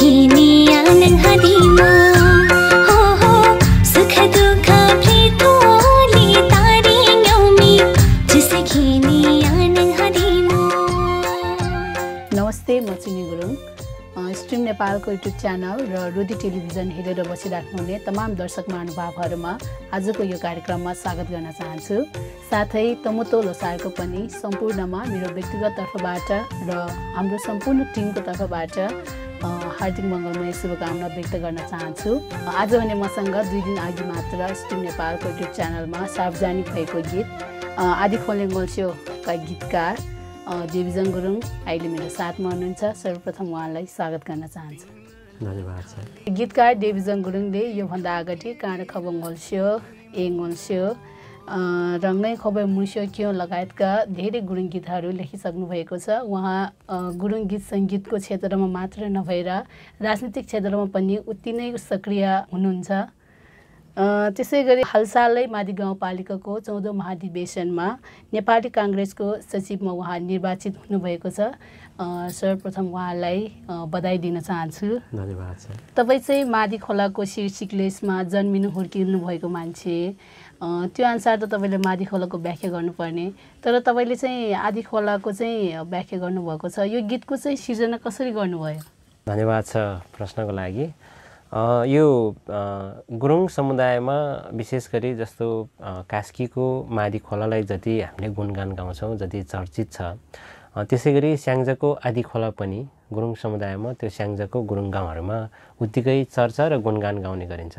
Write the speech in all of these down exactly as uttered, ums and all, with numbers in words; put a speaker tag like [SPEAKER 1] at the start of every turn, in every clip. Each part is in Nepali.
[SPEAKER 1] नमस्ते, म चिनी गुरुङ। स्ट्रिम नेपालको युट्युब च्यानल र रुदी टेलिभिजन हेरेर बसिराख्नुहुने तमाम दर्शक महानुभावहरूमा आजको यो कार्यक्रममा स्वागत गर्न चाहन्छु। साथै तमुतो लोसारको पनि सम्पूर्णमा मेरो व्यक्तिगत तर्फबाट र हाम्रो सम्पूर्ण टिमको तर्फबाट हार्दिक मङ्गलमय शुभकामना व्यक्त गर्न चाहन्छु। आज भने मसँग दुई दिन अघि मात्र स्ट्रिम नेपालको युट्युब च्यानलमा सार्वजनिक भएको गीत आदि खोले गोल्स्योका गीतकार देवीजन गुरुङ अहिले मेरो साथमा हुनुहुन्छ। सर्वप्रथम उहाँलाई स्वागत गर्न चाहन्छु।
[SPEAKER 2] धन्यवाद सर।
[SPEAKER 1] गीतकार देवीजन गुरुङले योभन्दा अगाडि काँड खबङ गोल्स्यो, एङ गोल्स्यो, रङ्गै खबर मुस्यो क्यों लगायतका धेरै गुरुङ गीतहरू लेखिसक्नु भएको छ। उहाँ गुरुङ गीत सङ्गीतको क्षेत्रमा मात्र नभएर राजनीतिक क्षेत्रमा पनि उति नै सक्रिय हुनुहुन्छ। त्यसै गरी हालसालै माडी गाउँपालिकाको चौधौँ महाधिवेशनमा नेपाली काङ्ग्रेसको सचिवमा उहाँ निर्वाचित हुनुभएको छ। सर्वप्रथम उहाँलाई बधाई दिन चाहन्छु।
[SPEAKER 2] धन्यवाद सर।
[SPEAKER 1] तपाईँ चाहिँ माडी खोलाको शीर्षिक्लेसमा जन्मिनु हुर्किनु भएको मान्छे, त्यो अनुसार त तपाईँले माडी खोलाको व्याख्या गर्नुपर्ने, तर तपाईँले चाहिँ आदि खोलाको चाहिँ व्याख्या गर्नुभएको छ। यो गीतको चाहिँ सिर्जना कसरी गर्नुभयो?
[SPEAKER 2] धन्यवाद छ प्रश्नको लागि। यो गुरुङ समुदायमा विशेष गरी जस्तो कास्कीको माडी खोलालाई जति हामीले गुणगान गाउँछौँ, जति चर्चित छ, त्यसै गरी स्याङ्जाको आदि खोला पनि गुरुङ समुदायमा त्यो स्याङ्जाको गुरुङ गाउँहरूमा उत्तिकै चर्चा र गुणगान गाउने गरिन्छ।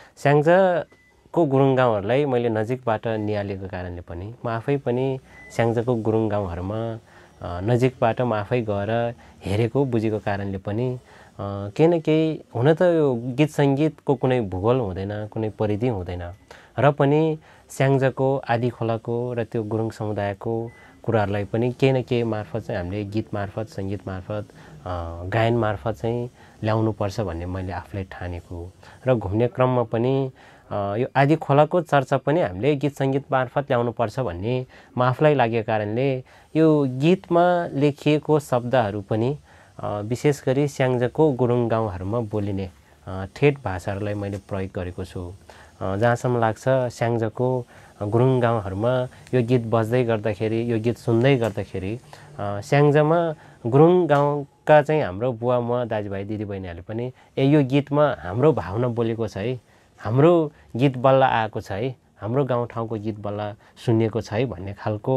[SPEAKER 2] स्याङ्जाको गुरुङ गाउँहरूलाई मैले नजिकबाट निहालेको कारणले पनि म आफै पनि स्याङ्जाको गुरुङ गाउँहरूमा नजिकबाट म आफै गएर हेरेको बुझेको कारणले पनि केही न केही हुन त यो गीत सङ्गीतको कुनै भूगोल हुँदैन, कुनै परिधि हुँदैन, र पनि स्याङ्जाको आदि खोलाको र त्यो गुरुङ समुदायको कुराहरूलाई पनि केही न केही मार्फत चाहिँ हामीले गीत मार्फत, सङ्गीत मार्फत, गायन मार्फत चाहिँ ल्याउनुपर्छ भन्ने मैले आफूलाई ठानेको। र घुम्ने क्रममा पनि यो आदि खोलाको चर्चा पनि हामीले गीत सङ्गीत मार्फत ल्याउनुपर्छ भन्ने म आफूलाई लागेको कारणले यो गीतमा लेखिएको शब्दहरू पनि विशेष गरी स्याङ्जाको गुरुङ गाउँहरूमा बोलिने ठेट भाषाहरूलाई मैले प्रयोग गरेको छु। जहाँसम्म लाग्छ स्याङ्जाको गुरुङ गाउँहरूमा यो गीत बज्दै गर्दाखेरि, यो गीत सुन्दै गर्दाखेरि स्याङ्जामा गुरुङ गाउँका चाहिँ हाम्रो बुवा मुवा दाजुभाइ दिदीबहिनीहरूले पनि ए यो गीतमा हाम्रो भावना बोलेको छ है, हाम्रो गीत बल्ल आएको छ है, हाम्रो गाउँठाउँको गीत बल्ल सुनिएको छ है भन्ने खालको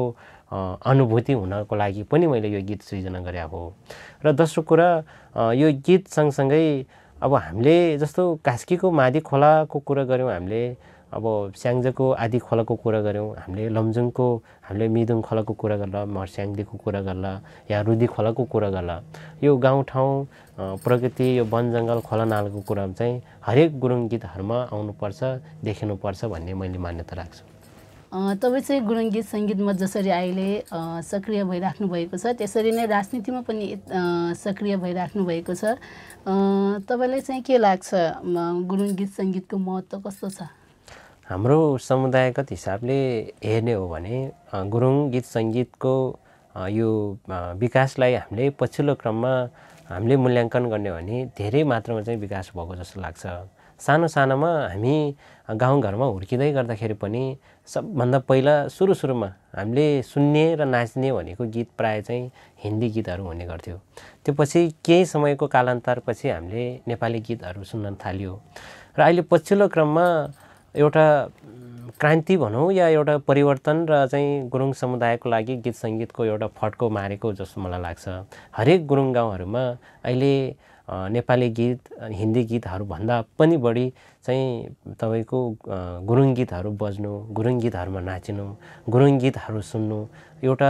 [SPEAKER 2] अनुभूति हुनको लागि पनि मैले यो गीत सृजना गरेको हो। र दोस्रो कुरा, यो गीत सँगसँगै अब हामीले जस्तो कास्कीको माडी खोलाको कुरा गऱ्यौँ, हामीले अब स्याङ्जाको आदि खोलाको कुरा गऱ्यौँ, हामीले लमजुङको हामीले मिदुङ खोलाको कुरा गर्ला, मर्स्याङ्दीको कुरा गर्ला, या रुदी खोलाको कुरा गर्ला, यो गाउँठाउँ प्रकृति, यो वन जङ्गल खोला नालाको कुरा चाहिँ हरेक गुरुङ गीतहरूमा आउनुपर्छ, देखिनुपर्छ भन्ने मैले मान्यता राख्छु।
[SPEAKER 1] तपाईँ चाहिँ गुरुङ गीत सङ्गीतमा जसरी अहिले सक्रिय भइराख्नु भएको छ, त्यसरी नै राजनीतिमा पनि सक्रिय भइराख्नु भएको छ। तपाईँलाई चाहिँ के लाग्छ, गुरुङ गीत सङ्गीतको महत्त्व कस्तो छ?
[SPEAKER 2] हाम्रो समुदायगत हिसाबले हेर्ने हो भने गुरुङ गीत सङ्गीतको यो विकासलाई हामीले पछिल्लो क्रममा हामीले मूल्याङ्कन गर्ने हो भने धेरै मात्रामा चाहिँ विकास भएको जस्तो लाग्छ। सानो सानोमा हामी गाउँघरमा हुर्किँदै गर्दाखेरि पनि सबभन्दा पहिला सुरु सुरुमा हामीले सुन्ने र नाच्ने भनेको गीत प्राय चाहिँ हिन्दी गीतहरू हुने गर्थ्यो। त्यो पछि केही समयको कालान्तरपछि हामीले नेपाली गीतहरू सुन्न थाल्यो र अहिले पछिल्लो क्रममा एउटा क्रान्ति भनौँ या एउटा परिवर्तन र चाहिँ गुरुङ समुदायको लागि गीत सङ्गीतको एउटा फड्को मारेको जस्तो मलाई लाग्छ। हरेक गुरुङ गाउँहरूमा अहिले नेपाली गीत, हिन्दी गीतहरूभन्दा पनि बढी चाहिँ तपाईँको गुरुङ गीतहरू बज्नु, गुरुङ गीतहरूमा नाचिनु, गुरुङ गीतहरू सुन्नु, एउटा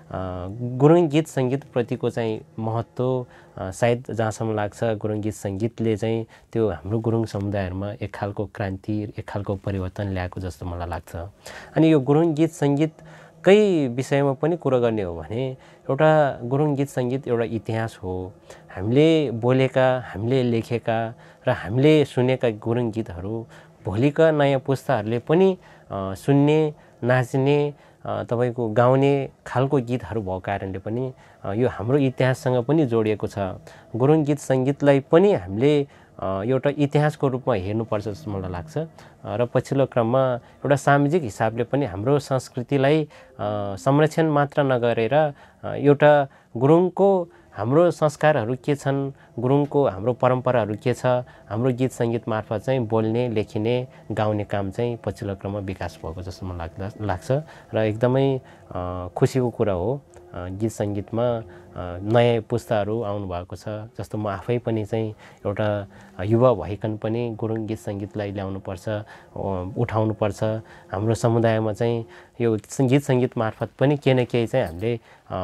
[SPEAKER 2] गुरुङ गीत सङ्गीतप्रतिको चाहिँ महत्त्व सायद जहाँसम्म लाग्छ गुरुङ गीत सङ्गीतले चाहिँ त्यो हाम्रो गुरुङ समुदायहरूमा एक खालको क्रान्ति, एक खालको परिवर्तन ल्याएको जस्तो मलाई लाग्छ। अनि यो गुरुङ गीत सङ्गीतकै विषयमा पनि कुरा गर्ने हो भने एउटा गुरुङ गीत सङ्गीत एउटा इतिहास हो। हामीले बोलेका, हामीले लेखेका र हामीले सुनेका गुरुङ गीतहरू भोलिका नयाँ पुस्ताहरूले पनि सुन्ने, नाच्ने तपाईँको गाउने खालको गीतहरू भएको कारणले पनि यो हाम्रो इतिहाससँग पनि जोडिएको छ। गुरुङ गीत सङ्गीतलाई पनि हामीले एउटा इतिहासको रूपमा हेर्नुपर्छ जस्तो मलाई लाग्छ र पछिल्लो क्रममा एउटा सामाजिक हिसाबले पनि हाम्रो संस्कृतिलाई संरक्षण मात्र नगरेर एउटा गुरुङको हाम्रो संस्कारहरू के छन्, गुरुङको हाम्रो परम्पराहरू के छ, हाम्रो गीत सङ्गीत मार्फत चाहिँ बोल्ने, लेखिने, गाउने काम चाहिँ पछिल्लो क्रममा विकास भएको जस्तो मलाई लाग्दा लाग्छ र एकदमै खुसीको कुरा हो। गीत सङ्गीतमा नयाँ पुस्ताहरू आउनुभएको छ, जस्तो म आफै पनि चाहिँ एउटा युवा भइकन पनि गुरुङ गीत सङ्गीतलाई ल्याउनुपर्छ, उठाउनुपर्छ। हाम्रो समुदायमा चाहिँ यो गीत सङ्गीत मार्फत पनि केही न केही चाहिँ हामीले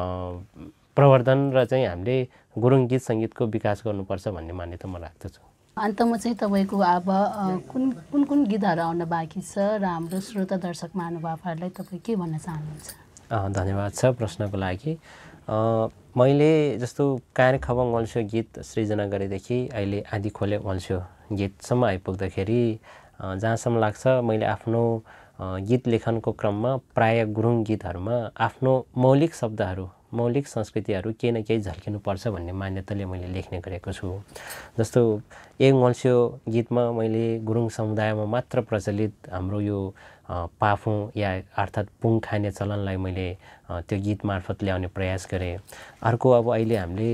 [SPEAKER 2] प्रवर्धन र चाहिँ हामीले गुरुङ गीत सङ्गीतको विकास गर्नुपर्छ भन्ने मान्यता म राख्दछु।
[SPEAKER 1] अन्तमा चाहिँ तपाईँको अब कुन कुन कुन गीतहरू आउन बाँकी छ र हाम्रो श्रोता दर्शक महानुभावहरूलाई तपाईँ के भन्न चाहनुहुन्छ?
[SPEAKER 2] धन्यवाद छ प्रश्नको लागि। मैले जस्तो काने खबङ वल्स्यो गीत सृजना गरेदेखि अहिले आदि खोले वल्स्यो गीतसम्म आइपुग्दाखेरि जहाँसम्म लाग्छ मैले आफ्नो गीत लेखनको क्रममा प्राय गुरुङ गीतहरूमा आफ्नो मौलिक शब्दहरू, मौलिक संस्कृतिहरू केही न केही झल्किनुपर्छ भन्ने मान्यताले मैले लेख्ने गरेको छु। जस्तो एक वल्स्यो गीतमा मैले गुरुङ समुदायमा मात्र प्रचलित हाम्रो यो पाफुँ या अर्थात् पुङ खाने चलनलाई मैले त्यो गीत मार्फत ल्याउने प्रयास गरेँ। अर्को अब अहिले हामीले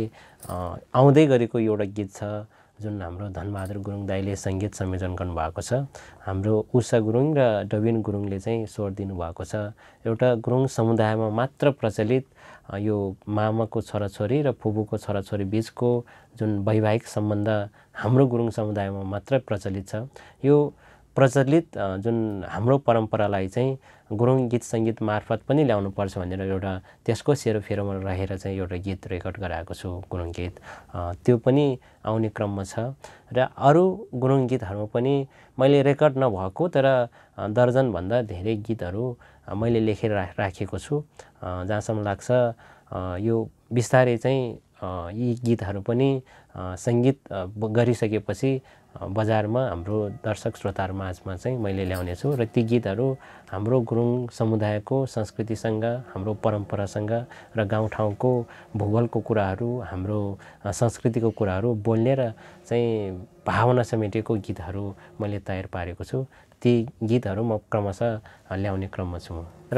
[SPEAKER 2] आउँदै गरेको एउटा गीत छ जुन हाम्रो धनबहादुर गुरुङ दाइले सङ्गीत संयोजन गर्नुभएको छ। हाम्रो उषा गुरुङ र डबिन गुरुङले चाहिँ स्वर दिनुभएको छ। एउटा गुरुङ समुदायमा मात्र प्रचलित यो मामाको छोराछोरी र फुपूको छोराछोरी बिचको जुन वैवाहिक सम्बन्ध हाम्रो गुरुङ समुदायमा मात्र प्रचलित छ। यो प्रचलित जुन हाम्रो परम्परालाई चाहिँ गुरुङ गीत सङ्गीत मार्फत पनि ल्याउनुपर्छ भनेर एउटा त्यसको सेरोफेरोमा रहेर चाहिँ एउटा गीत रेकर्ड गराएको छु, गुरुङ गीत। त्यो पनि आउने क्रममा छ र अरू गुरुङ गीतहरूमा पनि मैले रेकर्ड नभएको तर दर्जनभन्दा धेरै गीतहरू मैले लेखेर राखेको छु। जहाँसम्म लाग्छ यो बिस्तारै चाहिँ यी गीतहरू पनि सङ्गीत गरिसकेपछि बजारमा हाम्रो दर्शक श्रोताहरू माझमा चाहिँ मैले ल्याउनेछु र ती गीतहरू हाम्रो गुरुङ समुदायको संस्कृतिसँग, हाम्रो परम्परासँग र गाउँठाउँको भूगोलको कुराहरू, हाम्रो संस्कृतिको कुराहरू बोल्ने र चाहिँ भावना समेटेको गीतहरू मैले तयार पारेको छु। ती गीतहरू म क्रमशः ल्याउने क्रममा छु र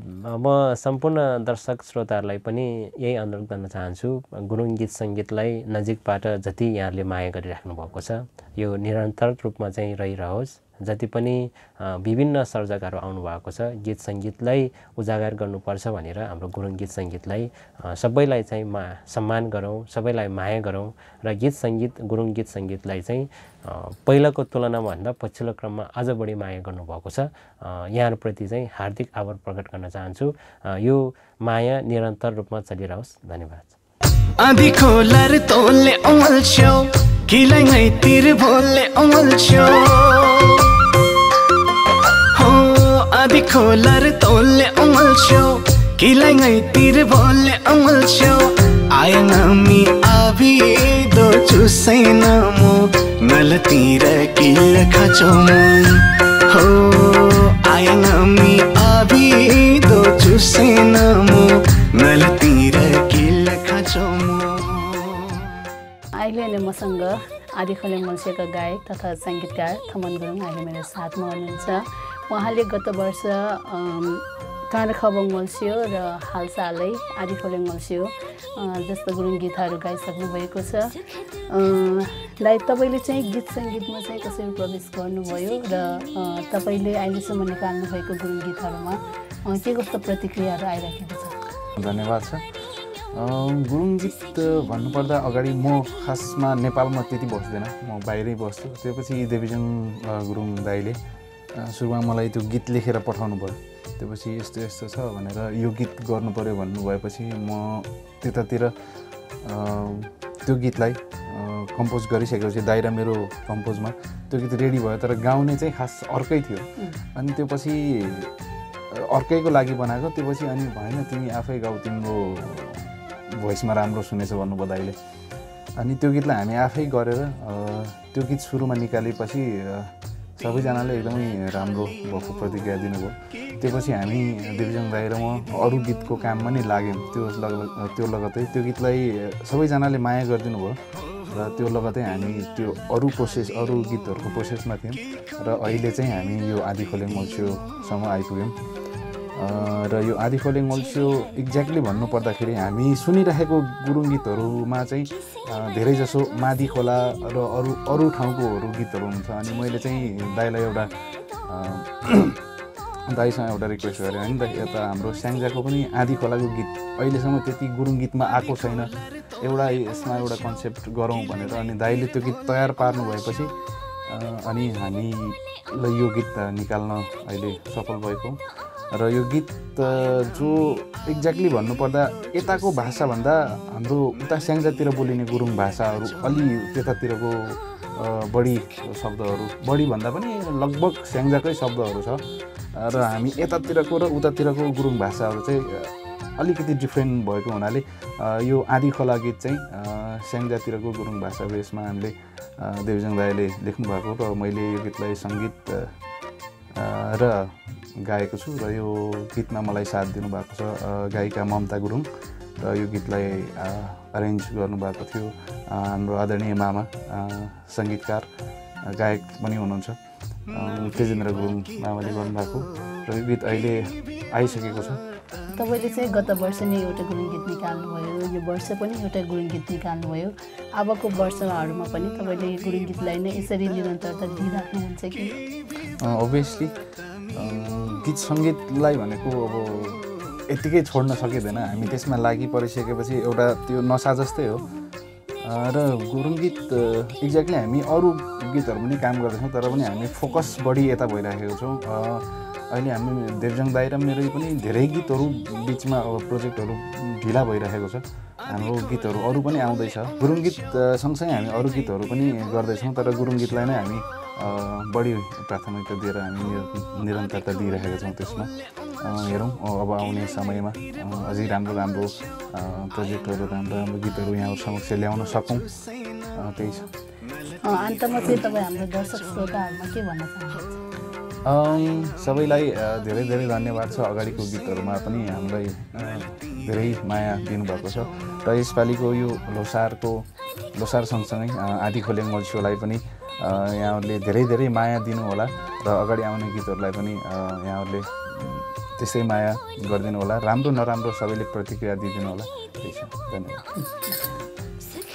[SPEAKER 2] म सम्पूर्ण दर्शक श्रोताहरूलाई पनि यही अनुरोध गर्न चाहन्छु, गुरुङ गीत सङ्गीतलाई नजिकबाट जति यहाँहरूले माया गरिराख्नु भएको छ यो निरन्तर रूपमा चाहिँ रहिरहोस्। जति पनि विभिन्न सर्जकहरू आउनुभएको छ गीत सङ्गीतलाई उजागर गर्नुपर्छ भनेर हाम्रो गुरुङ गीत सङ्गीतलाई सबैलाई चाहिँ मा सम्मान गरौँ, सबैलाई माया गरौँ र गीत सङ्गीत गुरुङ गीत सङ्गीतलाई चाहिँ पहिलाको तुलनामा भन्दा पछिल्लो क्रममा अझ बढी माया गर्नुभएको छ। यहाँहरूप्रति चाहिँ हार्दिक आभार प्रकट गर्न चाहन्छु। यो माया निरन्तर रूपमा चलिरहोस्। धन्यवाद।
[SPEAKER 3] आधी खोलर तोले अमल छो किलाई तिर भोले अमल छो हो आधी खोलर तोले अमल छो किलाई तिर भोले अमल छो आयनामी आभी दो चुसैना मो नलतिर किल खाचो हो आयनामी आभी दो चुसैना मो नलतिर किल खाचो।
[SPEAKER 1] अहिले नै मसँग आदि खोले वल्स्योका गायक तथा सङ्गीतकार थमन गुरुङ अहिले मेरो साथमा हुनुहुन्छ। उहाँले गत वर्ष काने खबङ वल्स्यो र हालसालै आदि खोले वल्स्यो जस्तो गुरुङ गीतहरू गाइसक्नु भएको छ। दाइ, तपाईँले चाहिँ गीत सङ्गीतमा चाहिँ कसरी प्रवेश गर्नुभयो र तपाईँले अहिलेसम्म निकाल्नु भएको गुरुङ गीतहरूमा के कस्तो प्रतिक्रियाहरू आइराखेको छ?
[SPEAKER 4] धन्यवाद छ। गुरुङ गीत भन्नुपर्दा अगाडि म खासमा नेपालमा त्यति बस्दैन, म बाहिरै बस्छु। त्यसपछि देवीजङ गुरुङ दाइले सुरुमा मलाई त्यो गीत लेखेर पठाउनु भयो। त्यसपछि यस्तो यस्तो छ भनेर यो गीत गर्नु पऱ्यो भन्नुभएपछि म त्यतातिर त्यो गीतलाई कम्पोज गरिसकेपछि दाइ र मेरो कम्पोजमा त्यो गीत रेडी भयो। तर गाउने चाहिँ खास अर्कै थियो। अनि त्यो पछि अर्कैको लागि बनाएको। त्यो पछि अनि भएन, तिमी आफै गाऊ, तिम्रो भोइसमा राम्रो सुनेछ भन्नुभयो दाइले। अनि त्यो गीतलाई हामी आफै गरेर त्यो गीत सुरुमा निकालेपछि सबैजनाले एकदमै राम्रो भएको प्रतिक्रिया दिनुभयो। त्यसपछि हामी देवीजङ दाइ र म अरू गीतको काममा नि लाग्यौँ। त्यो लग त्यो लगतै त्यो गीतलाई सबैजनाले माया गरिदिनु भयो र त्यो लगतै हामी त्यो अरू प्रोसेस अरू गीतहरूको प्रोसेसमा थियौँ र अहिले चाहिँ हामी यो आधी खोलेङ मल्स्योसम्म आइपुग्यौँ। र यो आधी खोलेङ मल्स्यो एक्ज्याक्टली भन्नुपर्दाखेरि हामी सुनिरहेको गुरुङ गीतहरूमा चाहिँ धेरैजसो मादी खोला र अरू अरू ठाउँकोहरू गीतहरू हुन्छ। अनि मैले चाहिँ दाइलाई एउटा दाइसँग एउटा रिक्वेस्ट गरेँ होइन दाइ, यता हाम्रो स्याङ्जाको पनि आधी खोलाको गीत अहिलेसम्म त्यति गुरुङ गीतमा आएको छैन, एउटा यसमा एउटा कन्सेप्ट गरौँ भनेर। अनि दाइले त्यो गीत तयार पार्नु भएपछि अनि हामीलाई यो गीत निकाल्न अहिले सफल भएको। र यो गीत जो एक्ज्याक्टली भन्नुपर्दा यताको भाषाभन्दा हाम्रो उता स्याङ्जातिर बोलिने गुरुङ भाषाहरू अलि त्यतातिरको बढी शब्दहरू, बढी भन्दा पनि लगभग स्याङ्जाकै शब्दहरू छ र हामी यतातिरको र उतातिरको गुरुङ भाषाहरू चाहिँ अलिकति डिफ्रेन्ट भएको हुनाले यो आधी खोला गीत चाहिँ स्याङ्जातिरको गुरुङ भाषाको यसमा हामीले देवीजङ दाइले लेख्नु भएको र मैले यो गीतलाई सङ्गीत र गाएको छु र यो गीतमा मलाई साथ दिनुभएको छ गायिका ममता गुरुङ र यो गीतलाई अरेन्ज गर्नुभएको थियो हाम्रो आदरणीय मामा सङ्गीतकार गायक पनि हुनुहुन्छ तेजेन्द्र गुरुङ मामाले गर्नुभएको र यो गीत अहिले आइसकेको छ।
[SPEAKER 1] तपाईँले चाहिँ गत वर्ष नै एउटा गुरुङ गीत निकाल्नुभयो, यो वर्ष पनि एउटा गुरुङ गीत निकाल्नुभयो। अबको वर्षहरूमा पनि तपाईँले गुरुङ गीतलाई नै यसरी निरन्तरता दिइराख्नुहुन्छ कि?
[SPEAKER 4] अभियसली गीत सङ्गीतलाई भनेको अब यत्तिकै छोड्न सकिँदैन, हामी त्यसमा लागि परिसकेपछि एउटा त्यो नसा जस्तै हो। र गुरुङ गीत एक्ज्याक्टली हामी अरू गीतहरू पनि काम गर्दैछौँ तर पनि हामी फोकस बढी यता भइराखेको छौँ। अहिले हामी देवीजङ दाइ र मेरो पनि धेरै गीतहरू बिचमा प्रोजेक्टहरू ढिला भइरहेको छ। हाम्रो गीतहरू अरू पनि आउँदैछ, गुरुङ गीत सँगसँगै हामी अरू गीतहरू पनि गर्दैछौँ तर गुरुङ गीतलाई नै हामी बढी प्राथमिकता दिएर हामी निरन्तरता दिइरहेका छौँ त्यसमा। हेरौँ अब आउने समयमा अझै राम्रो राम्रो प्रोजेक्टहरू राम्रो राम्रो गीतहरू यहाँ समक्ष ल्याउन सकौँ, त्यही छ।
[SPEAKER 1] अन्तमा चाहिँ तपाईँ हाम्रो दर्शक श्रोताहरूमा के भन्न चाहनुहुन्छ?
[SPEAKER 4] सबैलाई धेरै धेरै धन्यवाद छ। अगाडिको गीतहरूमा पनि हामीलाई धेरै माया दिनुभएको छ र यसपालिको यो लोसारको लोसार सँगसँगै आधी खोलेङ मल्स्योलाई पनि यहाँहरूले धेरै धेरै माया दिनुहोला र अगाडि आउने गीतहरूलाई पनि यहाँहरूले त्यस्तै माया गरिदिनु होला। राम्रो नराम्रो सबैले प्रतिक्रिया दिइदिनु होला। त्यही छ, धन्यवाद।